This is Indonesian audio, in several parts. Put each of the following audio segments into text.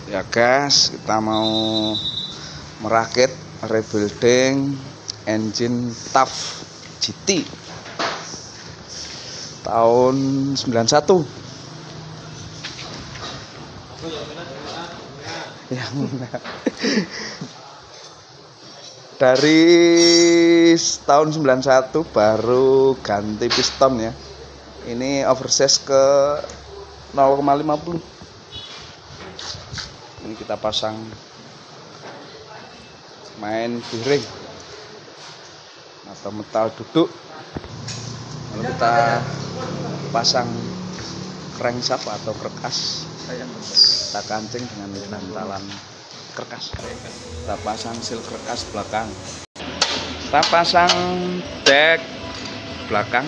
Ya guys, kita mau merakit rebuilding engine TAF GT tahun 91. Dari tahun 91 baru ganti piston ya. Ini oversize ke 0,50. Ini kita pasang main bearing atau metal duduk, lalu kita pasang crankshaft atau kerkas, kita kancing dengan bantalan kerkas, kita pasang seal kerkas belakang, kita pasang dek belakang,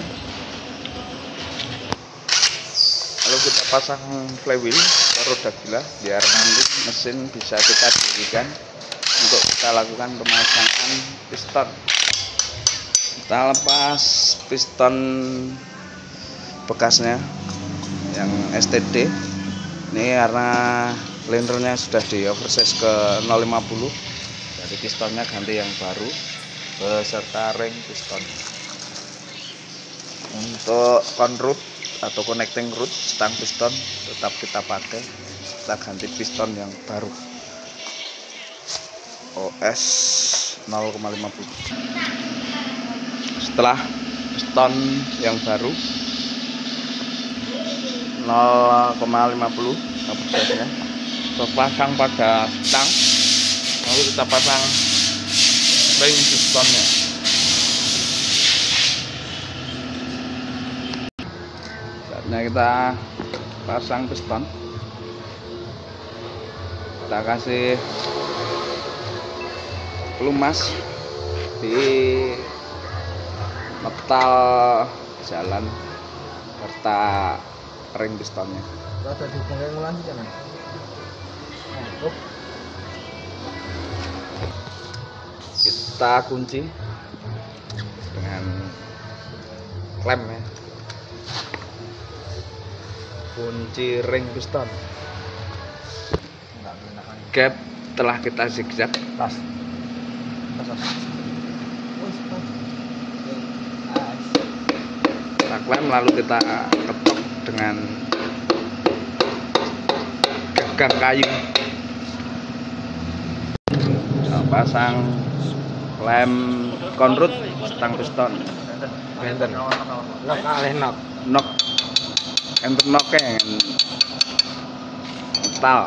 lalu kita pasang flywheel roda gila biar nanti mesin bisa kita dirikan untuk kita lakukan pemasangan piston. Kita lepas piston bekasnya yang STD ini karena lindernya sudah di oversize ke 0,50, jadi pistonnya ganti yang baru beserta ring piston. Untuk conroot atau connecting root stang piston tetap kita pakai, kita ganti piston yang baru OS 0,50. Setelah piston yang baru 0,50 oversize-nya terpasang pada stang, lalu kita pasang ring pistonnya. Saatnya kita pasang piston, kita kasih pelumas di metal jalan serta ring pistonnya. Rada dihubungkan ulang jangan. Kita kunci dengan klem ya. Kunci ring piston. Gap telah kita zigzag. Tas. Kita klem lalu kita ketok dengan gagang kayu. Kita pasang klem conroot stang piston. Benten. Nok kalih nok. Nok enten noknya metal.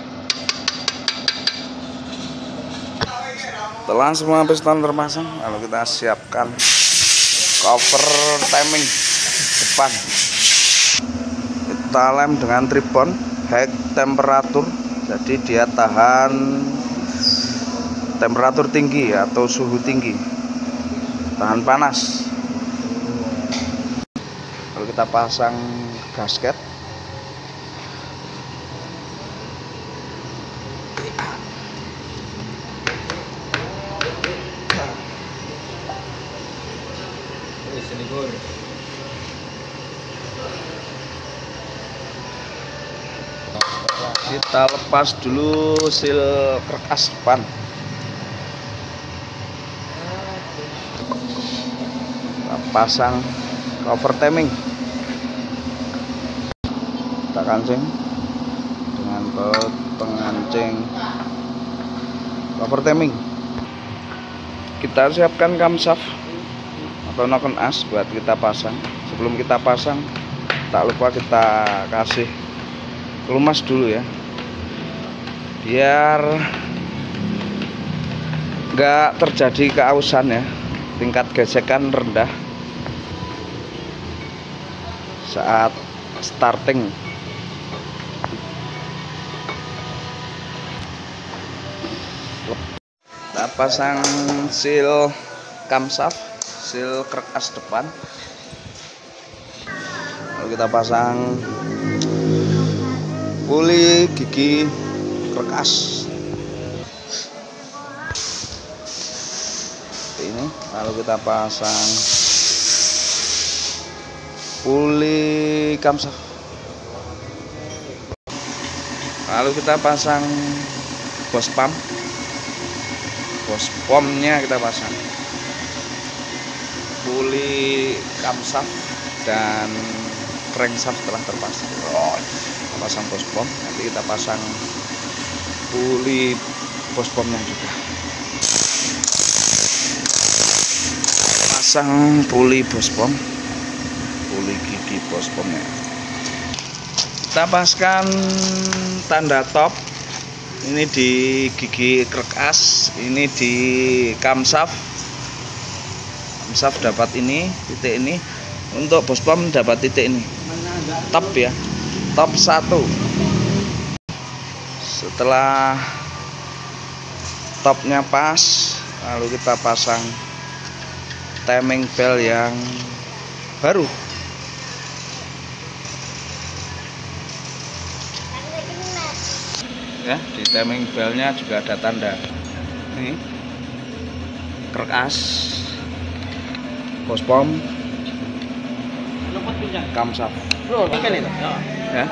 Setelah semua piston terpasang, lalu kita siapkan cover timing depan. Kita lem dengan tripod high temperatur, jadi dia tahan temperatur tinggi atau suhu tinggi, tahan panas. Lalu kita pasang gasket. Kita lepas dulu seal kerkas depan. Kita pasang cover timing. Kita kancing dengan baut pengancing cover timing. Kita siapkan camshaft atau noken as buat kita pasang. Sebelum kita pasang, tak lupa kita kasih pelumas dulu ya, biar nggak terjadi keausan ya, tingkat gesekan rendah saat starting. Kita pasang seal camshaft, seal kerkas depan, lalu kita pasang puli gigi kerkas ini, lalu kita pasang puli camshaft. Lalu kita pasang bos pumpnya kita pasang, puli camshaft dan crankshaft telah terpasang. Kita pasang bos pump, nanti kita pasang puli bos pumpnya juga. Pasang puli bos pump, puli gigi bos pumpnya. Kita paskan tanda top. Ini di gigi krek as, ini di camshaft dapat ini, titik ini. Untuk bos pump dapat titik ini, top ya, top 1. Setelah topnya pas, lalu kita pasang timing belt yang baru. Ya, di timing belnya juga ada tanda. Ini krek as, bos pump, camshaft. Bro, ikan itu. Ya.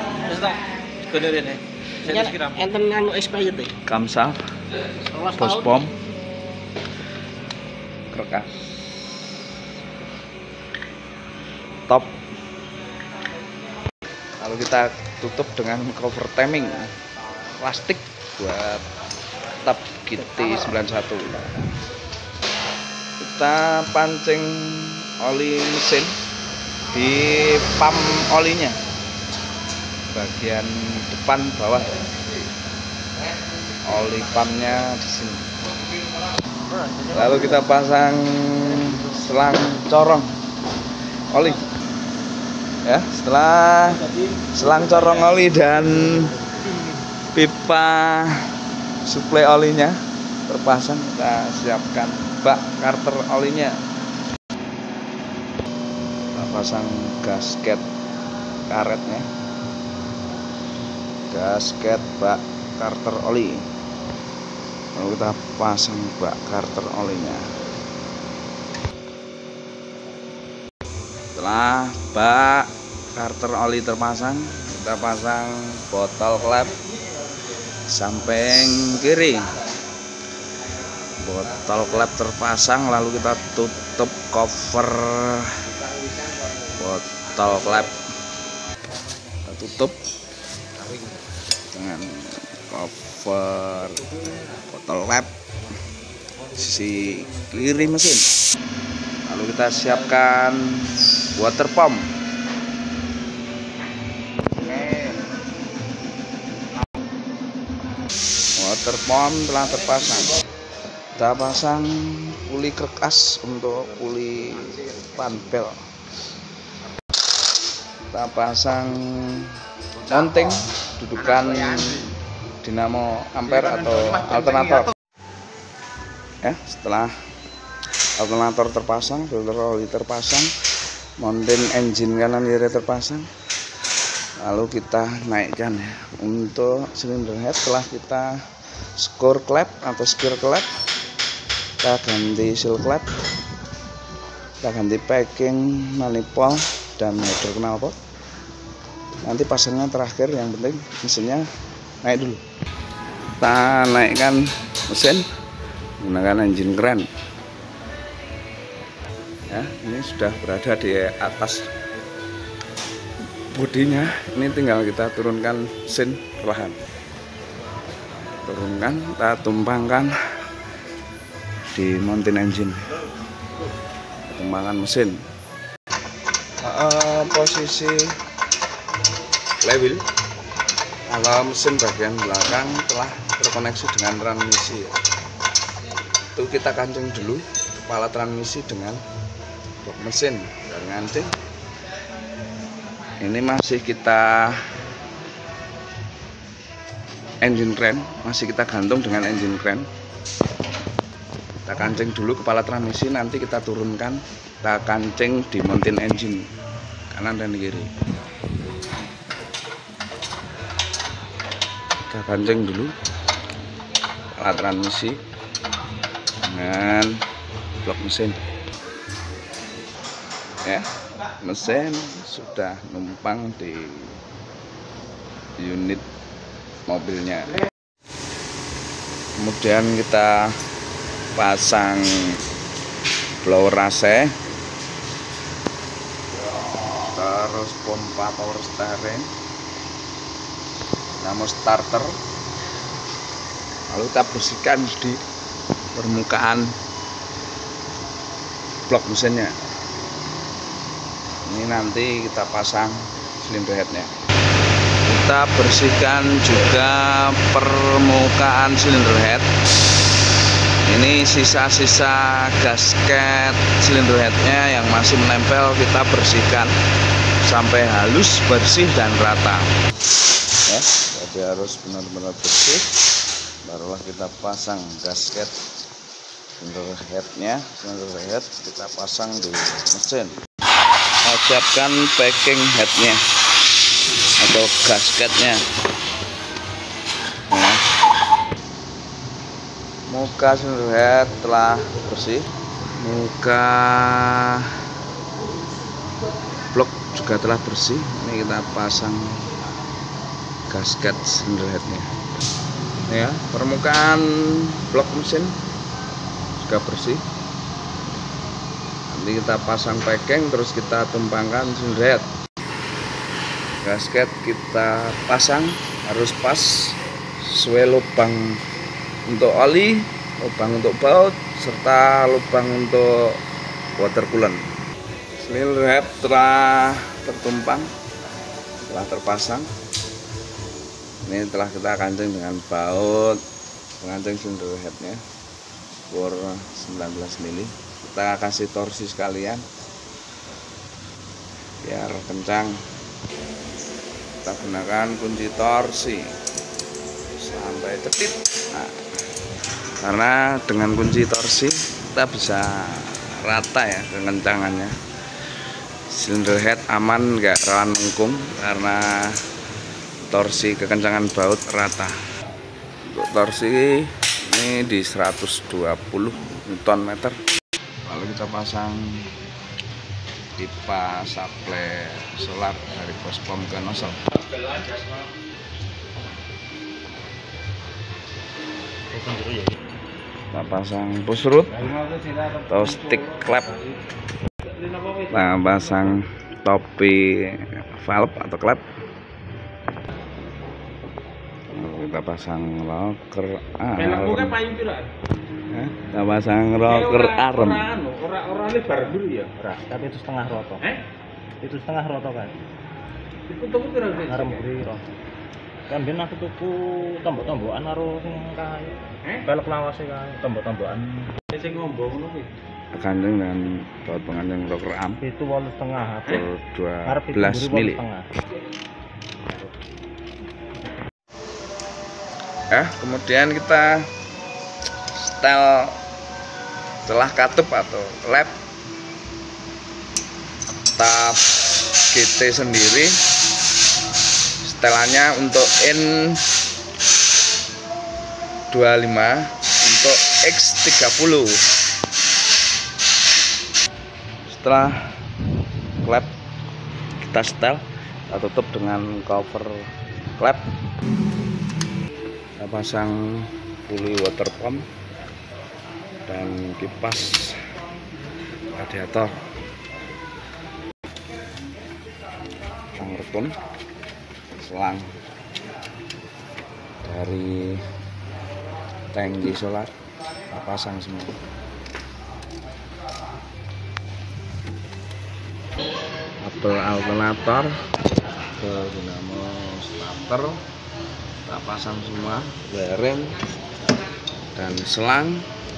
Enten nganu expired deh. Camshaft, bos pump, krek as, top. Lalu kita tutup dengan cover timing plastik buat tab GT91. Kita pancing oli mesin di pump olinya, bagian depan bawah, oli pumpnya di sini. Lalu kita pasang selang corong oli. Ya, setelah selang corong oli dan pipa suplai olinya terpasang, kita siapkan bak karter olinya. Kita pasang gasket karetnya, gasket bak karter oli. Lalu kita pasang bak karter olinya. Setelah bak karter oli terpasang, kita pasang botol klep samping kiri. Botol klep terpasang, lalu kita tutup cover botol klep. Kita tutup dengan cover botol klep sisi kiri mesin. Lalu kita siapkan water pump. Water pump telah terpasang. Kita pasang puli krek as untuk puli panpel. Kita pasang mounting dudukan dinamo ampere atau alternator. Ya, setelah alternator terpasang, filter oli terpasang, mounting engine kanan kiri terpasang, lalu kita naikkan ya. Untuk silinder head telah kita skor klep atau skir klep, kita ganti seal klep, kita ganti packing manifold dan header knalpot. Nanti pasangnya terakhir, yang penting mesinnya naik dulu. Kita naikkan mesin menggunakan engine keren. Ya, ini sudah berada di atas bodinya. Ini tinggal kita turunkan mesin perlahan. Turunkan, kita tumpangkan di mounting engine, tumpangkan mesin. Posisi flywheel kalau mesin bagian belakang telah terkoneksi dengan transmisi. Itu kita kancing dulu kepala transmisi dengan blok mesin dan ngancing. Ini masih kita engine crank, masih kita gantung dengan engine crank. Kita kancing dulu kepala transmisi, nanti kita turunkan, kita kancing di mounting engine kanan dan kiri. Kita kancing dulu kepala transmisi dengan blok mesin. Ya, mesin sudah numpang di unit mobilnya. Kemudian kita pasang blower AC, terus pompa power steering, dinamo starter, lalu kita bersihkan di permukaan blok mesinnya. Ini nanti kita pasang silinder headnya. Kita bersihkan juga permukaan silinder head. Ini sisa-sisa gasket silinder headnya yang masih menempel, kita bersihkan sampai halus, bersih dan rata. Ya, jadi harus benar-benar bersih. Barulah kita pasang gasket silinder headnya. Silinder head kita pasang di mesin. Kita siapkan packing headnya atau gasketnya. Nah, muka silinder head telah bersih, muka blok juga telah bersih. Ini kita pasang gasket silinder headnya. Ya, permukaan blok mesin juga bersih. Nanti kita pasang packing, terus kita tumpangkan silinder head. Gasket kita pasang harus pas sesuai lubang untuk oli, lubang untuk baut, serta lubang untuk water coolant. Silinder head telah tertumpang, telah terpasang. Ini telah kita kancing dengan baut pengancing silinder headnya bor 19 mili. Kita kasih torsi sekalian biar kencang. Kita gunakan kunci torsi sampai detik. Nah, karena dengan kunci torsi kita bisa rata ya kekencangannya. Silinder head aman, nggak rawan melengkung karena torsi kekencangan baut rata. Untuk torsi ini di 120 Nm. Lalu kita pasang pipa suplai solar dari pos pom ke nozzle. Kita pasang push rod atau stick clamp. Kita pasang topi valve atau klep. Kita pasang rocker arm. Kita pasang rocker arm. Orang lebar dulu ya. Tapi itu setengah roto. Itu setengah roto kan. Itu tuku pira wis? Arem biro. Kan ben aku tuku tombok-tombokan karo sing kae. Pelek lawase kae, tombok-tombokan. Sing ngombo ngono kuwi. Kancing dan baut pengancing rocker arm. Itu 8,5. Bor 12 mili. Kemudian kita setel setelah katup atau lap tab GT sendiri. Setelannya untuk N25, untuk X30. Setelah klep kita setel, kita tutup dengan cover klep. Kita pasang puli water pump dan kipas radiator. Pasang retun, selang dari tangki solar kita pasang semua. Kabel alternator ke dinamo starter kita pasang semua, bearing dan selang.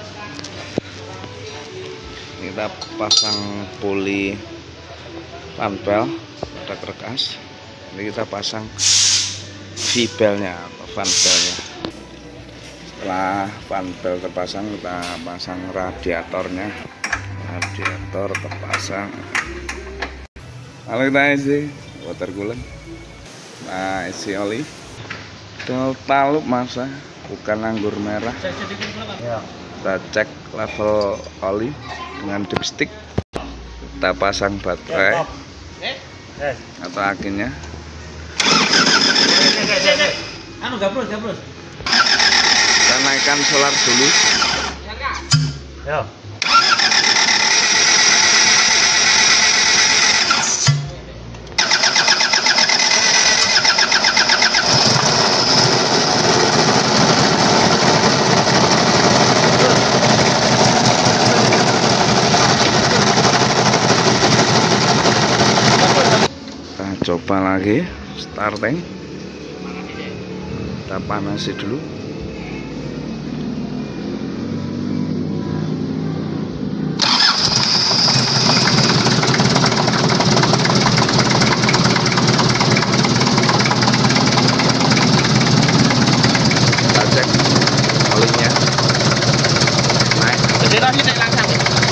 Kita pasang puli fanbel pada kerkas. Ini kita pasang V-belnya atau fanbelnya. Setelah fanbel terpasang, kita pasang radiatornya. Radiator terpasang. Lalu kita isi water coolant. Nah, isi oli. Talup masa, bukan anggur merah. Kita cek level oli dengan dipstick. Kita pasang baterai atau akinnya. gabrus, gabrus. Kita naikkan solar dulu. Ya. Kita coba lagi starting. Kita panasi dulu. Kita cek olinya naik. Jadi lagi naik langsung.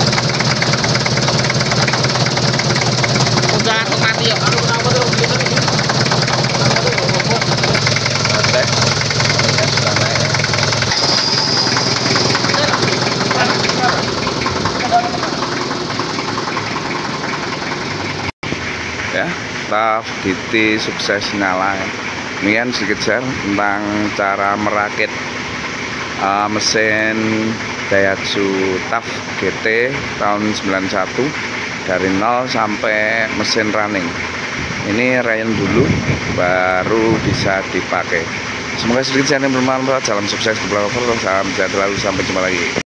Udah langsung mati ya. Kita cek olinya sudah naik. Ya, kita GT sukses nyala ya. Ini sedikit share tentang cara merakit mesin Daihatsu TAF GT tahun 91 dari 0 sampai mesin running. Ini rayon dulu baru bisa dipakai. Semoga sedikit share yang bermanfaat. Salam sukses, salam sejahtera, sampai jumpa lagi.